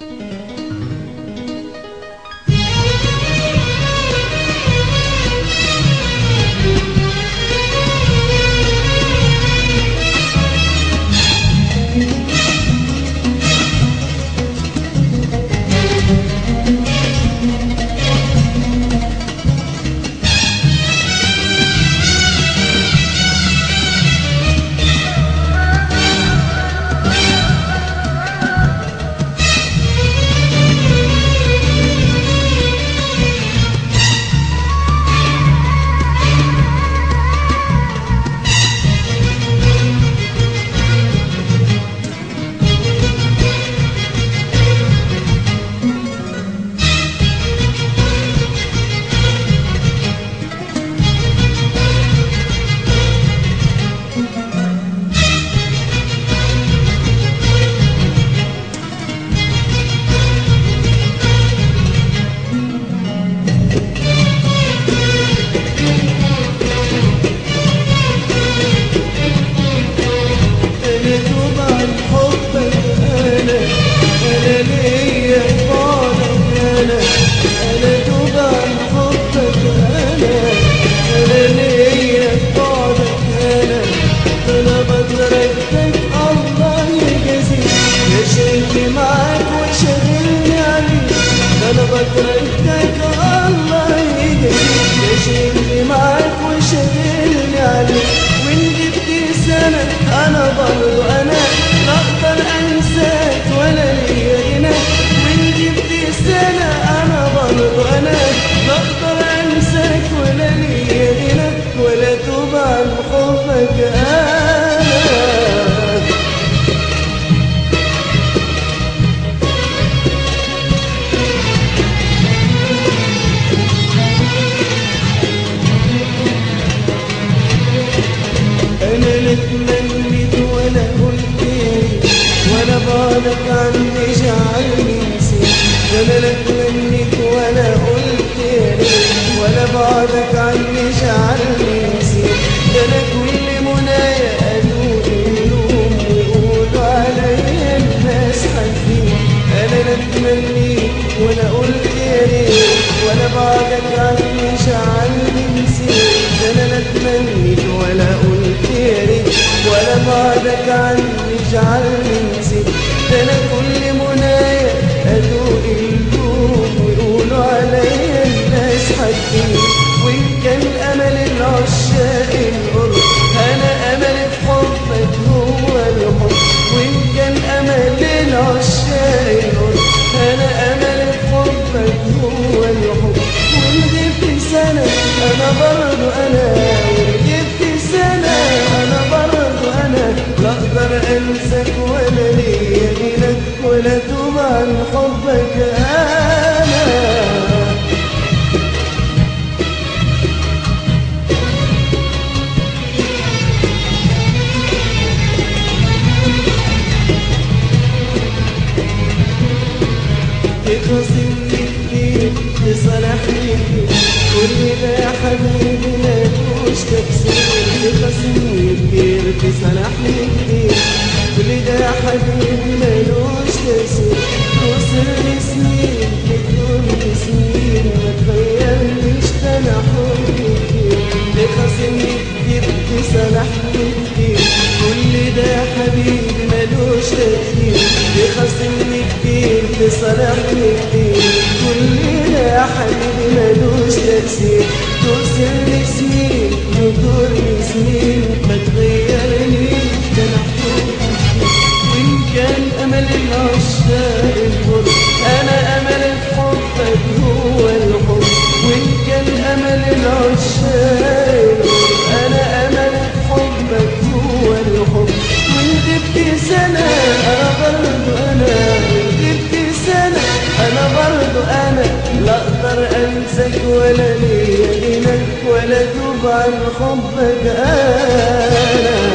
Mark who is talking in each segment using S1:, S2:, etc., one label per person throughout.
S1: بكرهتك الله يهديك يشيلني معاك ويشغلني عليك وإن جبت سنة أنا برضو أنا لا أقدر أنساك ولا ليا هناك وإن جبت سنة أنا برضو أنا لا أقدر أنساك ولا ليا هناك ولا توب عن حبك تمنيت ولا قلت ولا بعدك عني جعلني نسيت انا لا تمنيت ولا قلت ولا بعدك عني جعلني نسيت انا كل منايا قالوا اليوم ويقولوا عليا الناس حزين انا لا تمنيت ولا قلت ولا بعدك عني جعلني نسيت انا لا تمنيت ولا قلت ولا بعدك عني جعلني نسيت انا كل منايا ادوق اليوم ويقولوا عليا الناس حكيم وان كان امل العشاق القرب انا امل في حبك هو الحب وان كان امل العشاق القرب انا امل في حبك هو الحب وان جبت سنه انا برضو انا وان جبت سنه انا برضو انا لا اقدر انساك ولا ليا غيرك ولا توب عن حبك انا تخاصمني كتير تصالحني كتير كل ده يا حبيبي مالوش تفسير تخاصمني كتير تصالحني كتير كل ده يا حبيبي مالوش تفسير توصلني سنين تدومني سنين ما تغيرنيش ده انا حبي كتير تخاصمني كتير تصالحني كتير كل ده يا حبيبي مالوش تفسير تخاصمني كتير تصالحني كتير كل ده يا حبيبي مالوش تفسير توصلني سنين تدورني سنين ما تغيرنيش ده انا حبي وإن كان أمل العشاق الغرب أنا أمل في حبك هو الحب وإن كان أمل العشاق أنا أمل في حبك هو الحب وإن جبت سنة أنا برضو أنا وإن جبت سنة أنا برضو أنا لا أقدر أنساك ولا ليا غناك ولا توب عن حبك أنا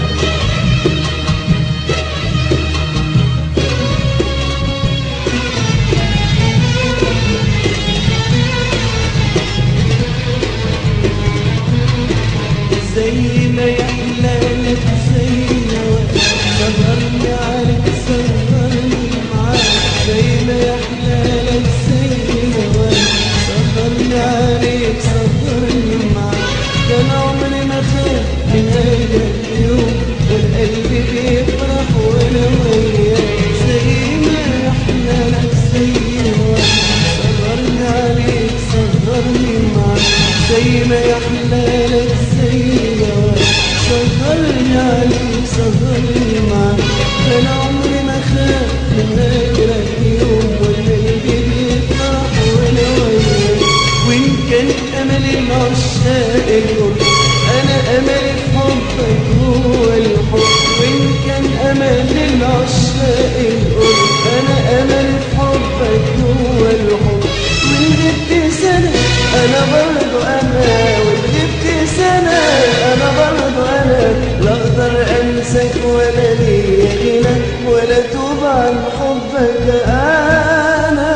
S1: زي ما يحلالك زي نواك سهرني عليك سهرني معاك زي زي ما يحلالك زي هواك سهرني عليك سهرني معاك كان عمري ما خاف من هذا اليوم والقلب بيفرح وانا وياك زي ما يحلالك زي هواك سهرني عليك سهرني معاك زي ما يحلالك زي هواك سهرني عليك سهرني معاك كان عمري ما خاف من غيرك يوم والقلب بيفرح وانا وياك وان كان امل العشاق القرب انا املي في حبك هو الحب وان كان امل العشاق القرب انا املي في حبك هو الحب وان غبت سنه انا برضو انا وان غبت سنه انا برضو انا لا اقدر انساك ولا ليا غنى ولا توب عن حبك انا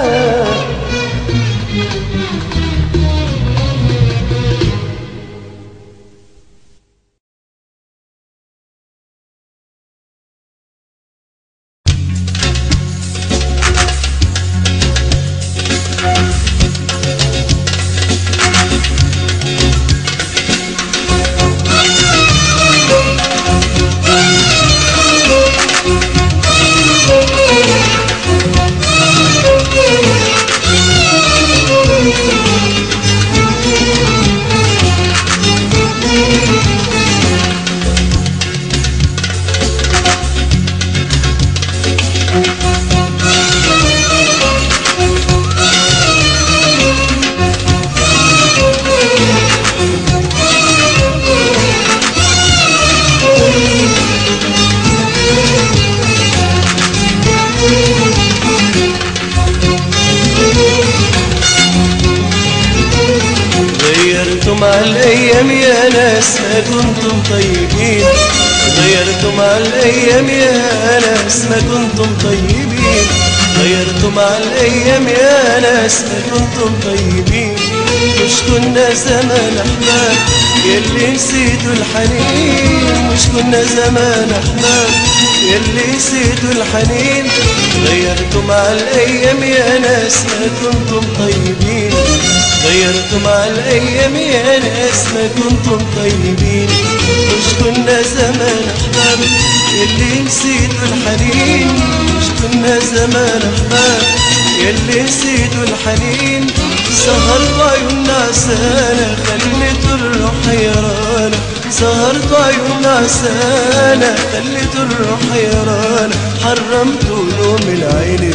S2: مع الأيام يا ناس ما كنتم طيبين غيرتم مع الأيام يا ناس ما كنتم طيبين غيرتم مع الأيام يا ناس ما كنتم طيبين مش كنا زمان أحباب يلي نسيتوا الحنين مش كنا زمان أحباب يلي نسيتوا الحنين غيرتم مع الأيام يا ناس ما كنتم طيبين غيرتم مع الأيام يا ناس ما كنتم طيبين مش كنا زمان أحباب يلي نسيتوا الحنين مش كنا زمان أحباب يلي نسيتوا الحنين سهرت عيوننا عسانا خليتوا الروح حيرانا سهرت عيوننا عسانا خليتوا الروح حيرانا حرمتوا نوم العين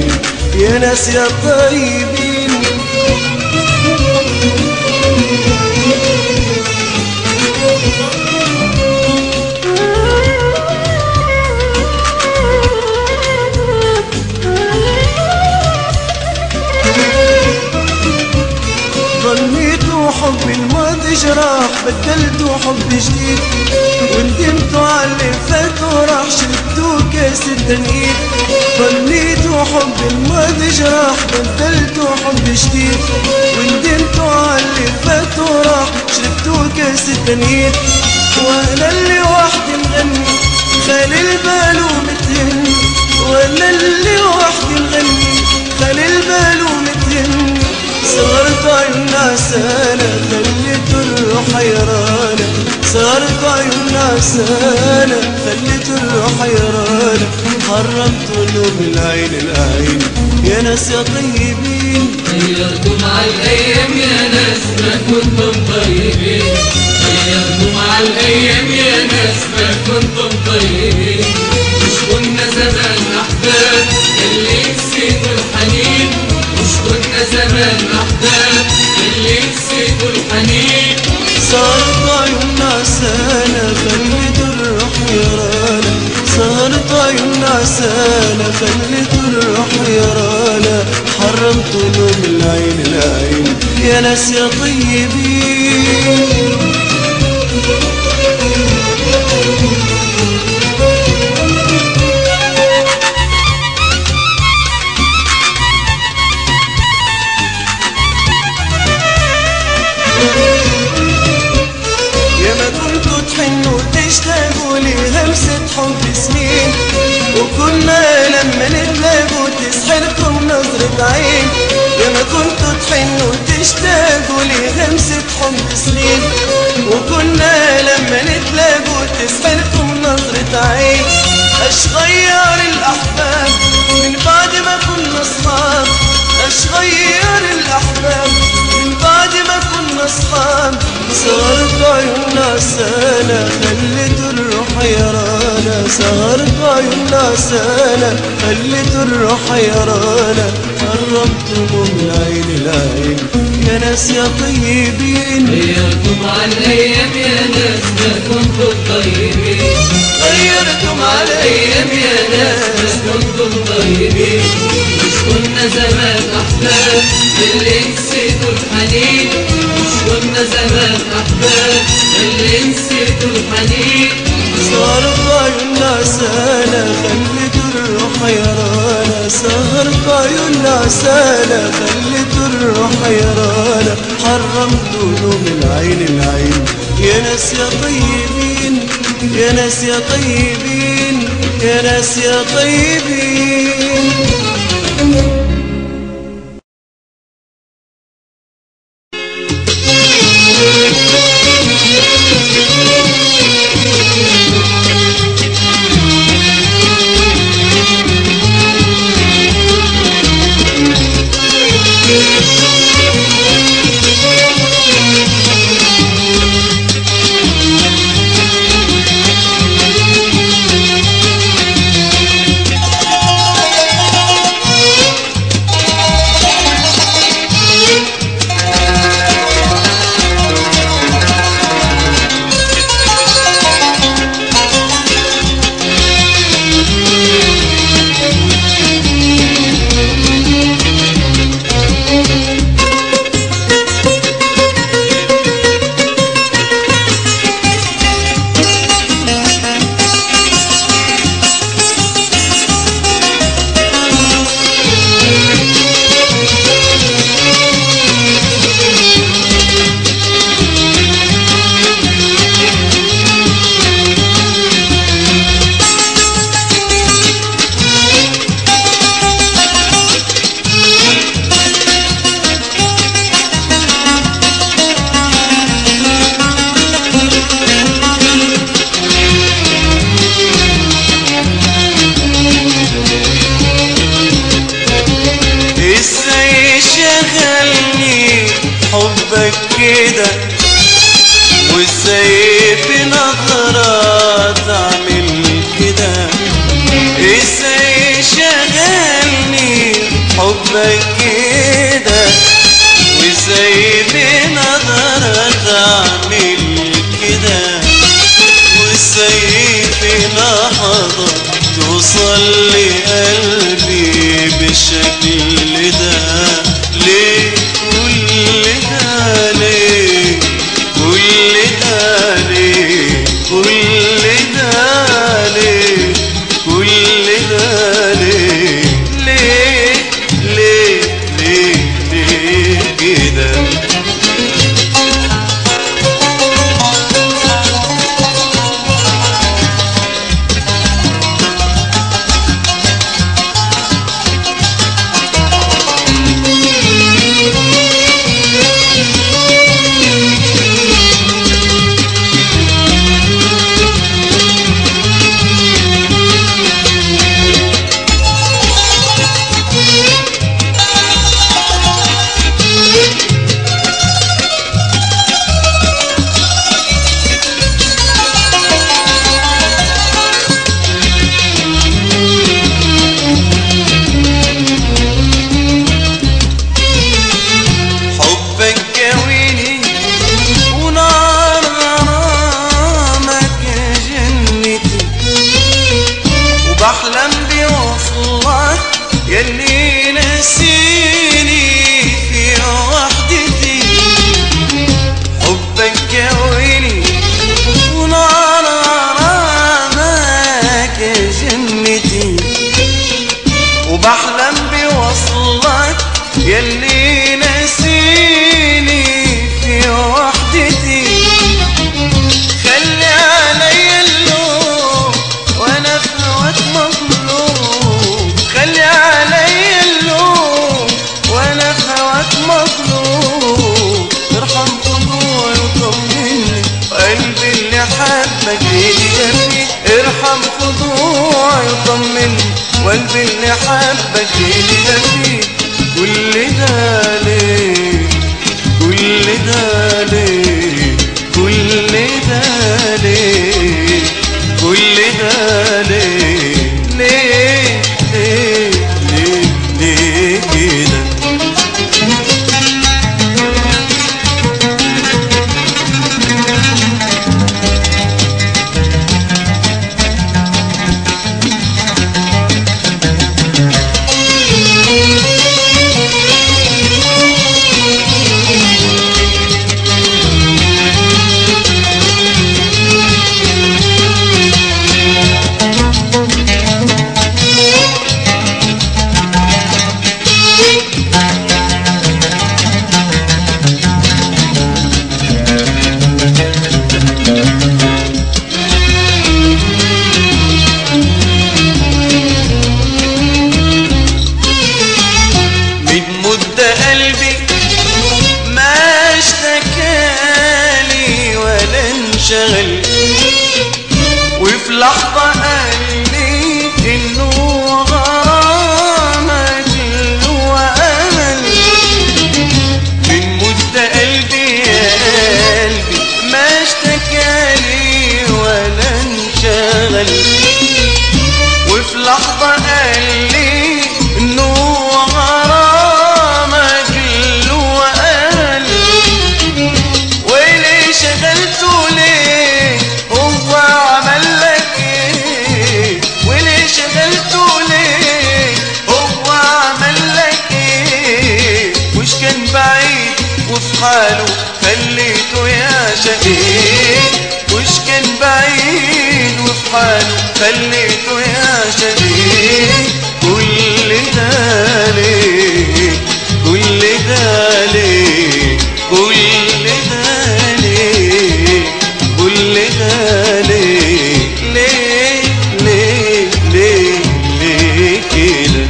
S2: يا ناس يا طيبين ظنيتوا حب الماضي جراح بدلتوا حب جديد وندمتوا على اللي فات وراح شربتوا كاس التنقيد ظنيتوا حب الماضي جراح بدلتوا حب جديد وندمتوا على اللي فات وراح شربتوا كاس التنقيد وانا اللي وحدي مغني خالي البال ومتهني وانا اللي وحدي مغني خالي البال ومتهني صغرت عيوننا عسانا خليتوا الروح حيرانا صغرت عيوننا عسانا خليتوا الروح حيرانا حرمتوا نوم العين يا ناس يا طيبين
S3: غيرتوا مع الأيام يا ناس ما كنتم طيبين غيرتوا مع الأيام يا ناس ما كنتم طيبين مش كنا زمان أحباب اللي نسيتوا الحنين مش كنا زمان أحباب اللي نسيتوا الحنين
S2: صارت عيوننا عسانا خليتوا الروح حيرانا صارت عيوننا عسانا خليتوا الروح حيرانا حرمتوا نوم العين يا ناس يا طيبين تشتاقوا لي همسة حب سنين وكنا لما نتلاقوا تسحركم نظرة عين، يا ما كنتوا تحنوا وتشتاقوا لهمسة حب سنين، وكنا لما نتلاقوا تسحركم نظرة عين. اش غير الأحباب من بعد ما كنا أصحاب، اش غير الأحباب من بعد ما كنا أصحاب. سهرت عيوننا سنة خلت الروح يرانا، سهرت عيوننا سنة خلت الروح يرانا. قربتم من عين العين يا ناس يا طيبين،
S3: غيرتم على الأيام يا ناس ما كنتم طيبين،
S2: غيرتم على
S3: الأيام يا ناس ما كنتم طيبين. مش كنا زمان أحباب اللي نسيتوا الحنين، مش كنا زمان أحباب اللي نسيتوا الحنين.
S2: سهرت عيوننا سنة خلت الروح يرانا، سهرت عيوننا سنة خلت الروح يرانا. حرمتوا من عين العين يا ناس يا طيبين، يا ناس يا طيبين، يا ناس يا طيبين. حبك كده وازاي بنظرة تعمل كده، ازاي شغلني حبك كده وازاي بنظرة تعمل كده، وازاي في لحظة توصل لقلبي بالشكل ده. ليه كل ده ليه كل ده ليه كل ده ليه كل ده ليه ليه ليه ليه ليه كده. بحلم بوصلك يلي نسيني في وحدتي، حبك كويني ونار غرامك جنتي. وبحلم بوصلك يلي نسيني في وحدتي، خلي علي اللوم وانا في هواك مظلوم، خلي علي اللوم انشغل وفي لحظة قال لي انه غرامك له امل. من مدة قلبي يا قلبي ما اشتكالي ولا انشغل، وفي لحظة قال لي انه غرامك له امل. وليه شغلته ليه هو عمل لك ايه؟ وليه شغلته ليه هو عمل لك ايه؟ وش كان بعيد وفي حاله خليته يا شقيق؟ وش كان بعيد وفي حاله خليته يا شقيق؟ كل ده ليه؟ كل ده ليه؟ كل ده ليه؟ كل ده ليه؟ ليه ليه ليه ليه كده؟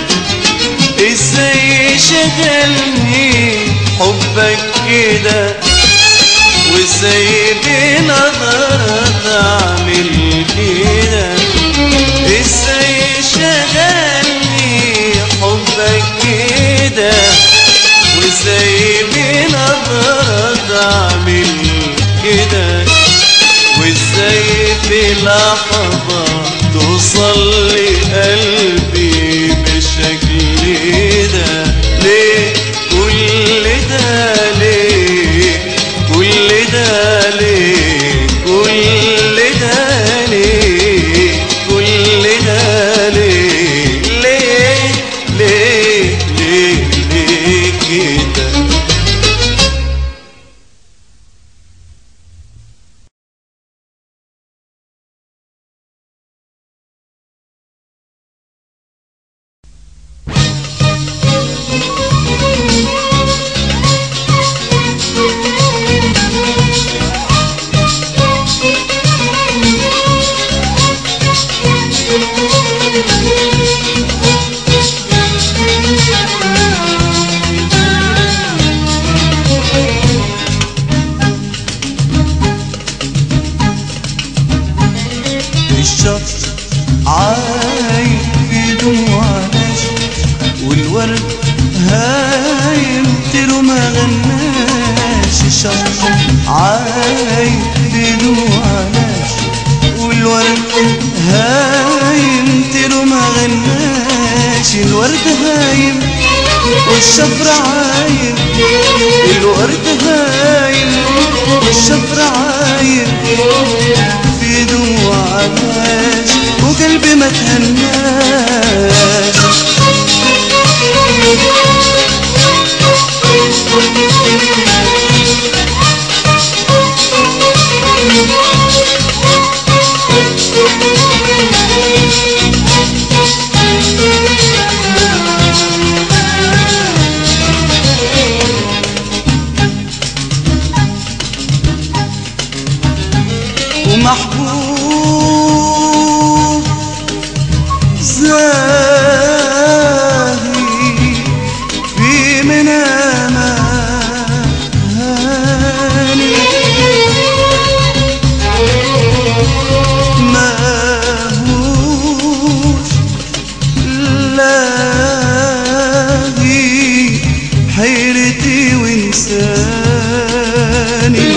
S2: ازاي شغلني حبك كده؟ وازاي بنظرة اعمل كده؟ ازاي شغلني حبك كده؟ وازاي بنظرة اعمل كده؟ وازاي في لحظة توصل لقلبي بالشكل ده؟ ليه كل ده ليه؟ كل ده ليه؟ كل ده ليه؟ كل ده ليه؟ ليه ليه ليه ليه كده؟ الشخص عايم في دموع نشف والورد هايم طيره ما غناش. الشخص عايم في دموع نشف والورد هايم طيره ما غناش. الورد هايم والشفر عايم، الورد هايم والشفر عايم في دموع ناس وقلبي ما تهناش. ومحبوب زاهي في مناماني ماهوش لاهي حيرتي وانساني.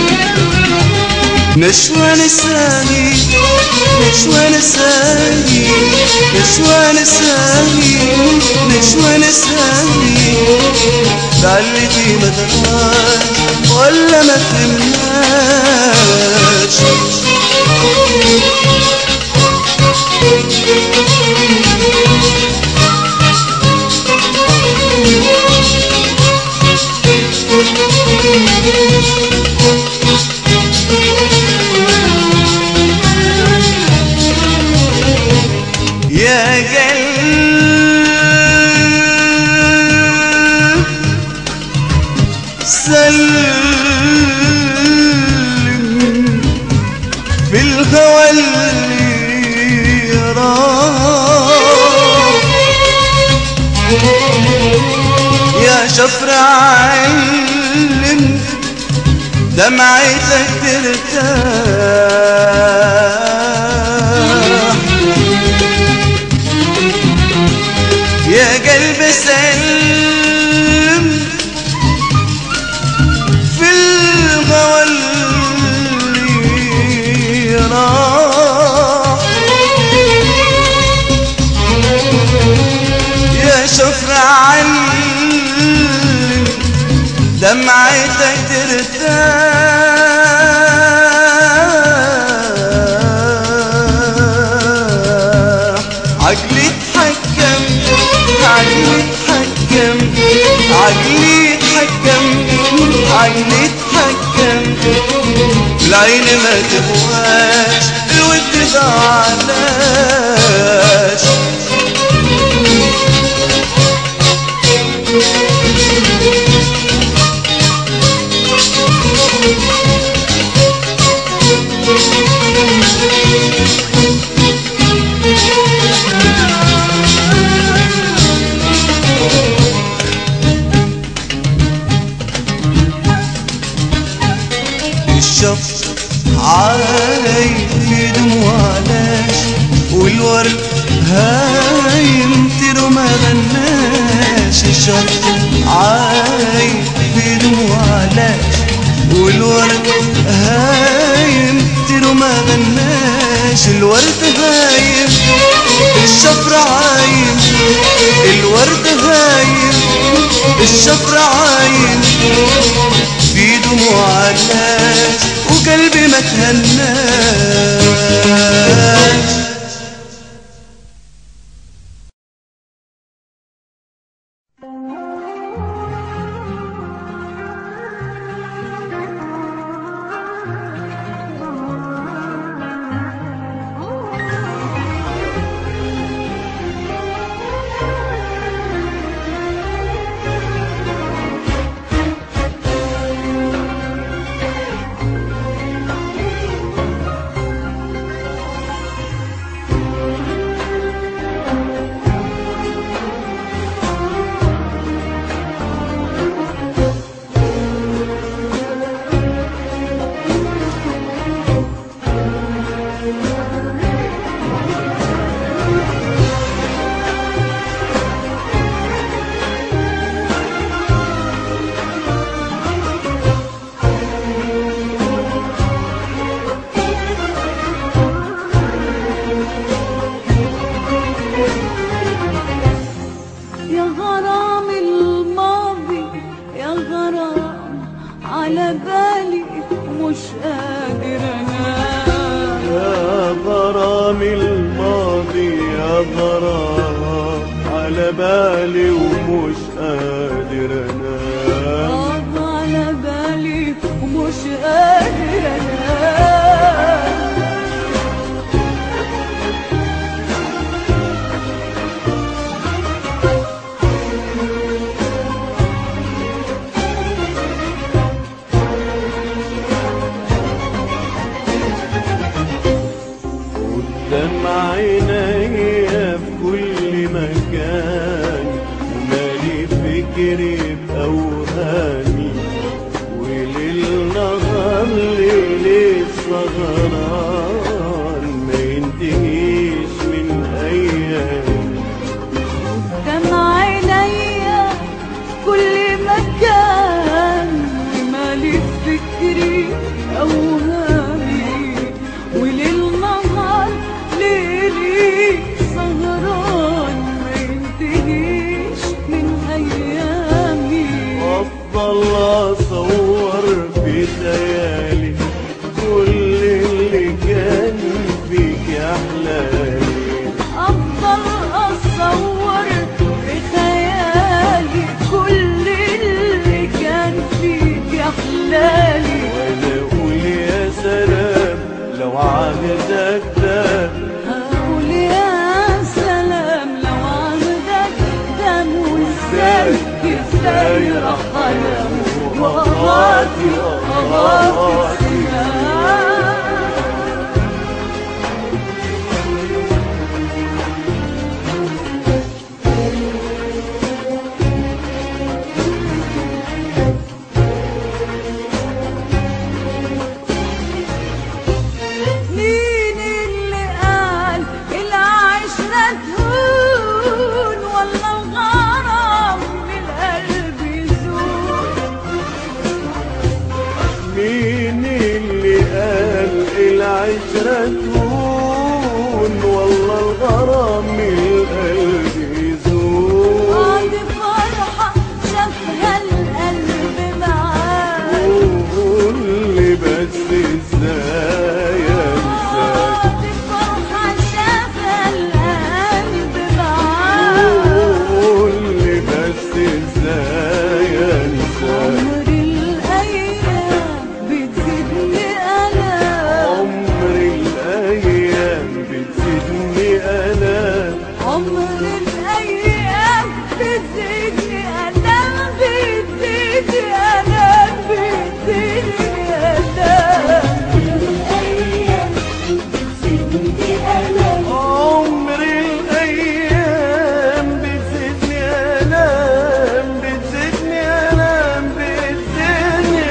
S2: نشوى نساني نشوى نساني نشوى نساني نشوى نساني بعلتي ما ترواش ولا ما تهمناش. يا قلبي يا شفر علم دمعتك ترتاح، يا قلب سلم في الهوى اللي راح، يا شفر علم دمعتك ترتاح، عقلي اتحكم عقلي اتحكم عقلي اتحكم عقلي اتحكم، العين ما تهواش الود ضاعلاش، الشفق عايم في دموعلاش، والورد هايم طير وما غناش، الشفق عايم في دموعلاش، والورد هايم طير وما غناش، الورد هايم الشفر عايم، الورد هايم الشفر عايم في دموع الناس، وقلبي ما تهناش.
S1: بالي ومش قادر انام،
S4: على بالي ومش قادر انام.
S1: قدام عينيا في كل مكان، ومالي فكري بأوهامي، وليل نهار ليلي سهران ما ينتهيش من أيامي.
S4: قدام عينيا كل مكان، ومالي فكري أوهامي، وليل نهار ليلي سهران ما ينتهيش من أيامي.
S1: أفضل أصور في خيالي كل اللي كان فيك يا أحلامي،
S4: أفضل أصور في خيالي كل اللي كان فيك يا أحلامي.
S1: وأنا أقول يا سلام لو عهدك ده،
S4: هقول يا سلام لو عهدك ده، وإزاي إزاي راح أنام وأغاطي السلام.
S2: العشرة تهون والله الغرام من القلب يزول.
S4: بعد فرحة شافها القلب معاك
S2: قول لي بس ازاي انساك.
S4: بعد فرحة شافها القلب معاك
S2: قول لي بس ازاي انساك.
S4: عمر الأيام بتزيدني ألام
S2: عمر الايام بتزيدني الام.
S4: عمر الأيام بتزيدني ألام بتزيدني ألام بتزيدني ألام
S2: عمر الايام بتزيدني الام بتزيدني الام بتزيدني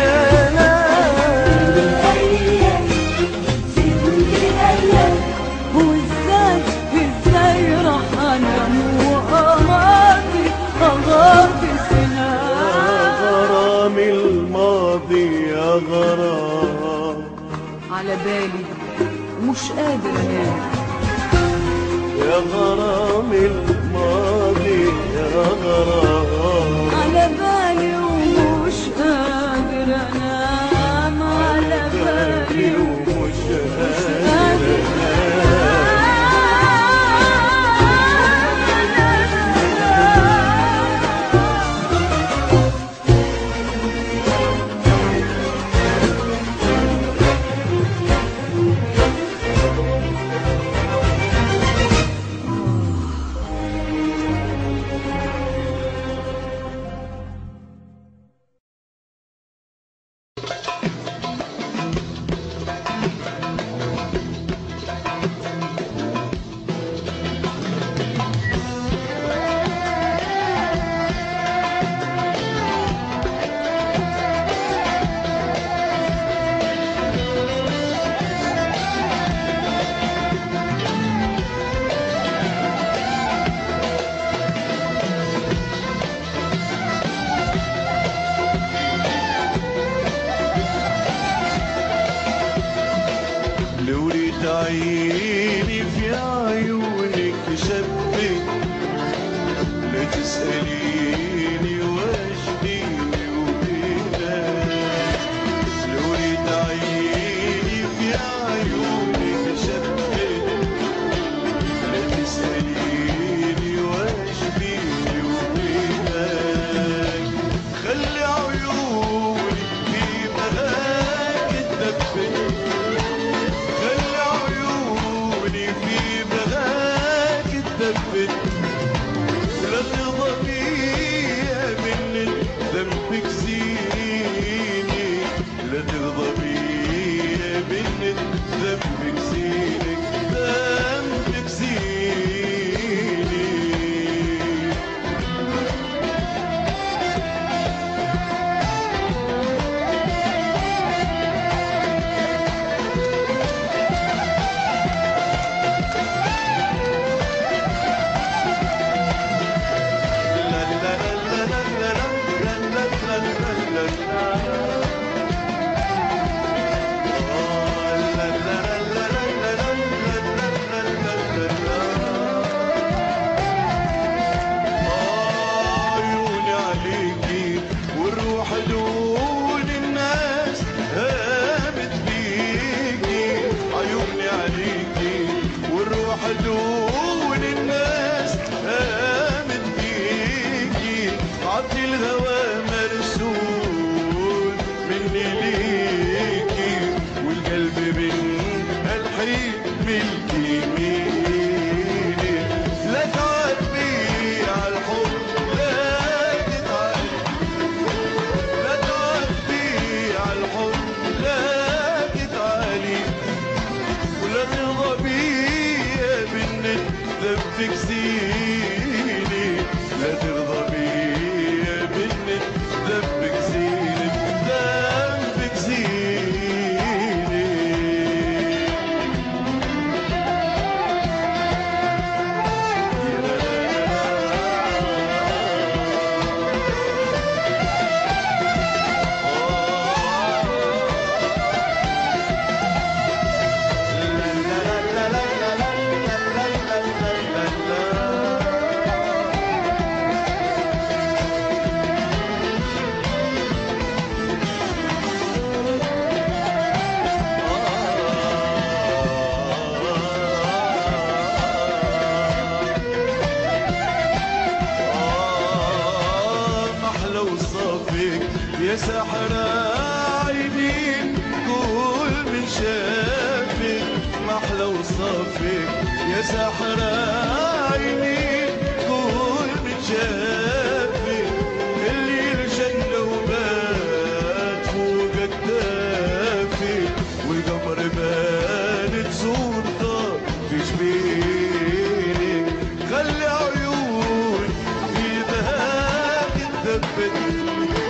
S2: الام.
S4: وازاي ازاي راح انام وقماضي قماضي سنان
S2: غرام الماضي يا غرام.
S4: على بالي مش قادر انام
S2: يا غرام الماضي يا غرام.
S4: على بالي ومش قادر انام على بالي
S2: ومش
S4: قادر
S2: لو ريت عيني في عيونك شبك لا تسأليني واشديني وبينك. لو ريت عيني في عيونك شبك لا تسأليني واشديني وبينك. خلي عيوني في بهاك تدبك. خلي عيوني في بهاك تدبك. لا تغضبي من ذنبك زيني. لا تغضبي من ذنبك زينك. ذنبك زيني. عيوني عليكي والروح دون الناس هامت بيكي. عيوني عليكي والروح دون الناس هامت بيكي. عبد الهوى مرسول مني ليكي. والقلب من الحريق ملكي ميلي. لا تعبي على الحب لا تتعبي. لا تعبي على الحب لا تتعالي. ولا تغضبي من ذنبك زيني. لا تغضبي من ذنبك زيني. ذنبك زيني. وصافك يا سحر عيني كل من شافك محلى وصافك يا سحر عيني كل من شافك الليل جنة وبات فوق اكتافك والقمر بانت صورتك في جبينك خلي عيون في ذهبك تثبت